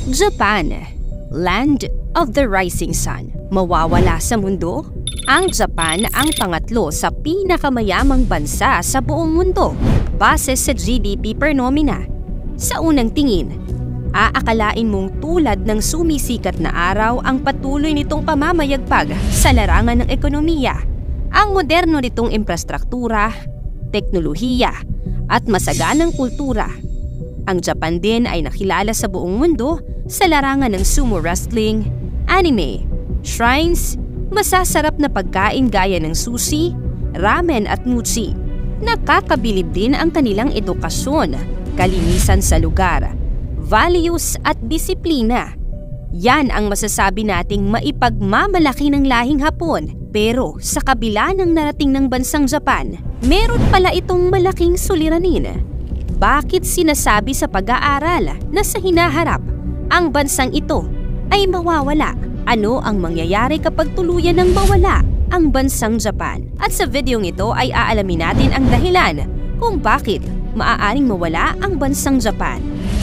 Japan, Land of the Rising Sun. Mawawala sa mundo? Ang Japan ang pangatlo sa pinakamayamang bansa sa buong mundo base sa GDP per nomina. Sa unang tingin, aakalain mong tulad ng sumisikat na araw ang patuloy nitong pamamayagpag sa larangan ng ekonomiya. Ang moderno nitong infrastruktura, teknolohiya at masaganang kultura. Ang Japan din ay nakilala sa buong mundo sa larangan ng sumo wrestling, anime, shrines, masasarap na pagkain gaya ng sushi, ramen at mochi. Nakakabilib din ang kanilang edukasyon, kalinisan sa lugar, values at disiplina. Yan ang masasabi nating maipagmamalaki ng lahing Hapon. Pero sa kabila ng narating ng bansang Japan, meron pala itong malaking suliranin. Bakit sinasabi sa pag-aaral na sa hinaharap, ang bansang ito ay mawawala? Ano ang mangyayari kapag tuluyan ng mawala ang bansang Japan? At sa videong ito ay aalamin natin ang dahilan kung bakit maaaring mawala ang bansang Japan.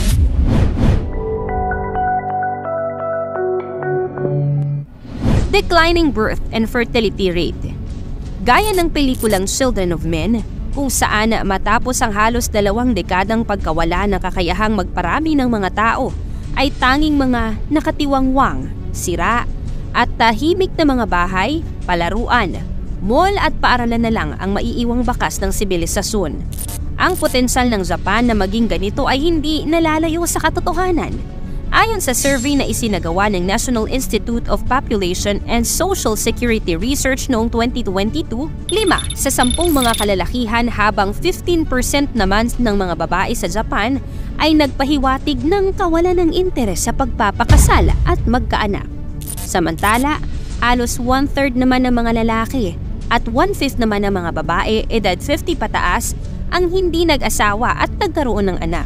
Declining birth and fertility rate. Gaya ng pelikulang Children of Men, kung saan matapos ang halos 2 dekadang pagkawala ng kakayahang magparami ng mga tao, ay tanging mga nakatiwangwang, sira, at tahimik na mga bahay, palaruan, mall at paaralan na lang ang maiiwang bakas ng sibilisasyon. Ang potensyal ng Japan na maging ganito ay hindi nalalayo sa katotohanan. Ayon sa survey na isinagawa ng National Institute of Population and Social Security Research noong 2022, 5 sa 10 mga kalalakihan habang 15% naman ng mga babae sa Japan ay nagpahiwatig ng kawalan ng interes sa pagpapakasal at magkaanak. Samantala, halos 1/3 naman ng mga lalaki at 1/5 naman ng mga babae edad 50 pataas ang hindi nag-asawa at nagkaroon ng anak.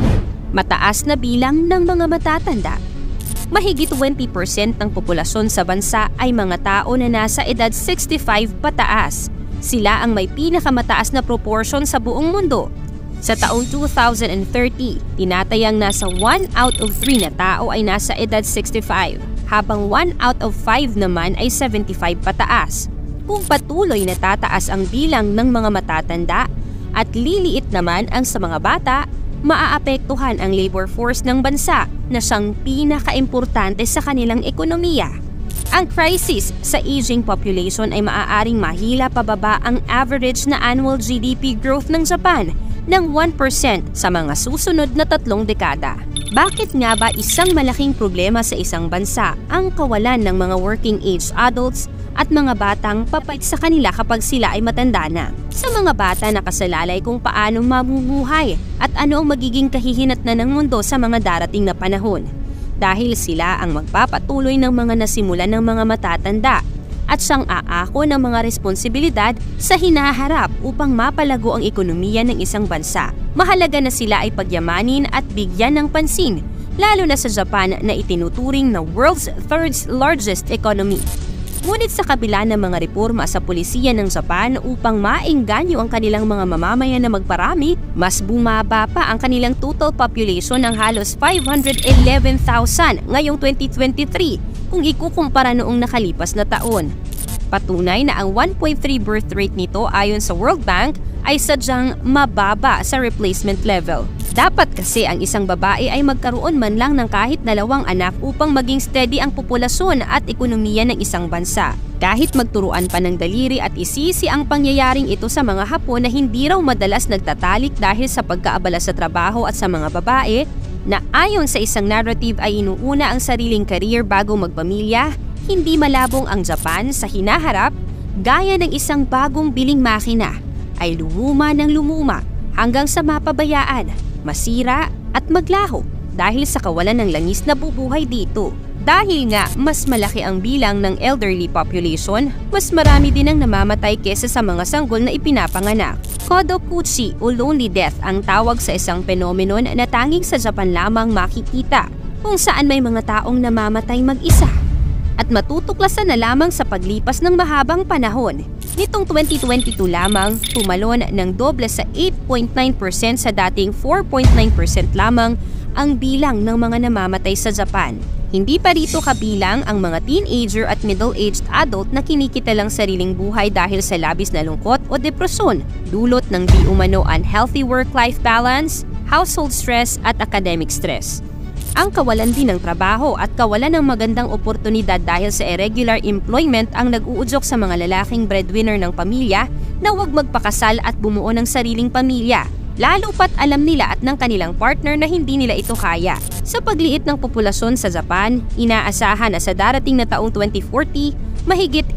Mataas na bilang ng mga matatanda. Mahigit 20% ng populasyon sa bansa ay mga tao na nasa edad 65 pataas. Sila ang may pinakamataas na proportion sa buong mundo. Sa taong 2030, tinatayang nasa 1 out of 3 na tao ay nasa edad 65, habang 1 out of 5 naman ay 75 pataas. Kung patuloy na tataas ang bilang ng mga matatanda at liliit naman ang sa mga bata, maaapektuhan ang labor force ng bansa na siyang pinakaimportante sa kanilang ekonomiya. Ang crisis sa aging population ay maaaring mahila pababa ang average na annual GDP growth ng Japan ng 1% sa mga susunod na 3 dekada. Bakit nga ba isang malaking problema sa isang bansa ang kawalan ng mga working age adults at mga batang papait sa kanila kapag sila ay matanda na? Sa mga bata nakasalalay kung paano mamumuhay at ano ang magiging kahihinatnan ng mundo sa mga darating na panahon. Dahil sila ang magpapatuloy ng mga nasimulan ng mga matatanda at siyang aako ng mga responsibilidad sa hinaharap upang mapalago ang ekonomiya ng isang bansa. Mahalaga na sila ay pagyamanin at bigyan ng pansin, lalo na sa Japan na itinuturing na world's 3rd largest economy. Ngunit sa kabila ng mga reforma sa pulisiya ng Japan upang maengganyo ang kanilang mga mamamayan na magparami, mas bumaba pa ang kanilang total population ng halos 511,000 ngayong 2023 kung ikukumpara noong nakalipas na taon. Patunay na ang 1.3 birth rate nito ayon sa World Bank ay sadyang mababa sa replacement level. Dapat kasi ang isang babae ay magkaroon man lang ng kahit 2 anak upang maging steady ang populasyon at ekonomiya ng isang bansa. Kahit magturuan pa ng daliri at isisi ang pangyayaring ito sa mga Hapon na hindi raw madalas nagtatalik dahil sa pagkaabala sa trabaho at sa mga babae, na ayon sa isang narrative ay inuuna ang sariling career bago magpamilya, hindi malabong ang Japan sa hinaharap gaya ng isang bagong biling makina ay lumuma ng lumuma hanggang sa mapabayaan, masira at maglaho dahil sa kawalan ng langis na bubuhay dito. Dahil nga mas malaki ang bilang ng elderly population, mas marami din ang namamatay kesa sa mga sanggol na ipinapanganak. Kodokuchi o lonely death ang tawag sa isang phenomenon na tanging sa Japan lamang makikita, kung saan may mga taong namamatay mag-isa. at matutuklasan na lamang sa paglipas ng mahabang panahon. Nitong 2022 lamang, tumalon ng doble sa 8.9% sa dating 4.9% lamang ang bilang ng mga namamatay sa Japan. Hindi pa rito kabilang ang mga teenager at middle-aged adult na kinikita lang sariling buhay dahil sa labis na lungkot o depresyon, dulot ng di umano unhealthy work-life balance, household stress at academic stress. Ang kawalan din ng trabaho at kawalan ng magandang oportunidad dahil sa irregular employment ang nag-uudyok sa mga lalaking breadwinner ng pamilya na huwag magpakasal at bumuo ng sariling pamilya. Lalo pat alam nila at ng kanilang partner na hindi nila ito kaya. Sa pagliit ng populasyon sa Japan, inaasahan na sa darating na taong 2040, mahigit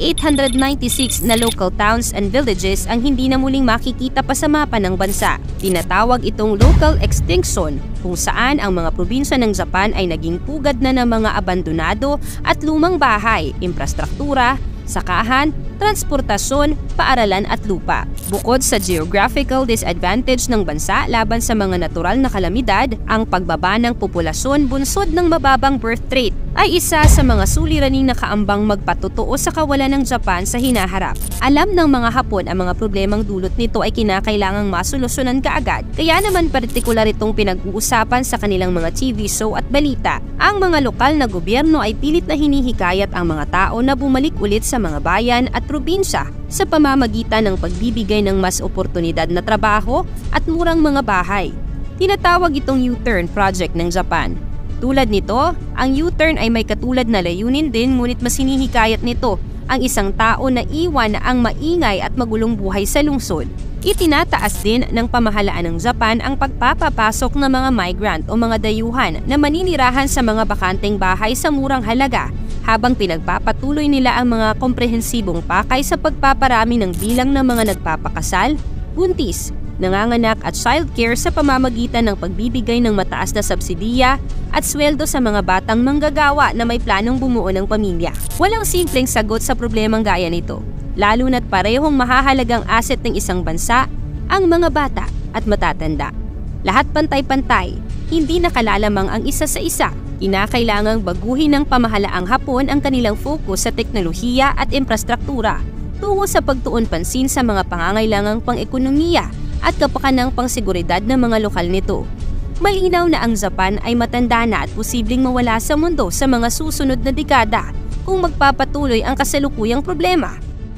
896 na local towns and villages ang hindi na muling makikita pa sa mapa ng bansa. Tinatawag itong local extinction, kung saan ang mga probinsya ng Japan ay naging pugad na ng mga abandonado at lumang bahay, infrastruktura, sakahan, transportasyon, paaralan at lupa. Bukod sa geographical disadvantage ng bansa laban sa mga natural na kalamidad, ang pagbaba ng populasyon bunsod ng mababang birth rate ay isa sa mga suliraning nakaambang magpatotoo sa kawalan ng Japan sa hinaharap. Alam ng mga Hapon ang mga problemang dulot nito ay kinakailangang masolusyonan kaagad, kaya naman partikular itong pinag-uusapan sa kanilang mga TV show at balita. Ang mga lokal na gobyerno ay pilit na hinihikayat ang mga tao na bumalik ulit sa mga bayan at probinsya sa pamamagitan ng pagbibigay ng mas oportunidad na trabaho at murang mga bahay. Tinatawag itong U-turn project ng Japan. Tulad nito, ang U-turn ay may katulad na layunin din ngunit mas hinihikayat nito ang isang tao na iwan ang maingay at magulong buhay sa lungsod. Itinataas din ng pamahalaan ng Japan ang pagpapapasok ng mga migrant o mga dayuhan na maninirahan sa mga bakanteng bahay sa murang halaga habang pinagpapatuloy nila ang mga komprehensibong pakay sa pagpaparami ng bilang ng mga nagpapakasal, buntis, nanganganak at childcare sa pamamagitan ng pagbibigay ng mataas na subsidiya at sweldo sa mga batang manggagawa na may planong bumuo ng pamilya. Walang simpleng sagot sa problemang gaya nito, lalo na't parehong mahahalagang asset ng isang bansa ang mga bata at matatanda. Lahat pantay-pantay, hindi nakalalamang ang isa sa isa. Kinakailangang baguhin ng pamahalaang Hapon ang kanilang focus sa teknolohiya at infrastruktura tungo sa pagtuon pansin sa mga pangangailangang pang-ekonomiya at kapakanang pangseguridad ng mga lokal nito. Malinaw na ang Japan ay matanda na at posibleng mawala sa mundo sa mga susunod na dekada kung magpapatuloy ang kasalukuyang problema.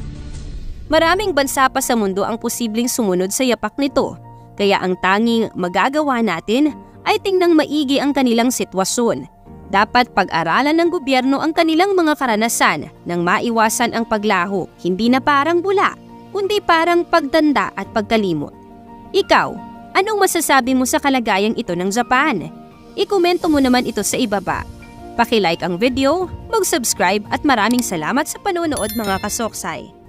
Maraming bansa pa sa mundo ang posibleng sumunod sa yapak nito, kaya ang tanging magagawa natin ay tingnan maigi ang kanilang sitwasyon. Dapat pag-aralan ng gobyerno ang kanilang mga karanasan nang maiwasan ang paglaho, hindi na parang bula, kundi parang pagtanda at pagkalimot. Ikaw, anong masasabi mo sa kalagayang ito ng Japan? I-komento mo naman ito sa ibaba. Paki-like ang video, mag-subscribe at maraming salamat sa panonood mga kasoksay.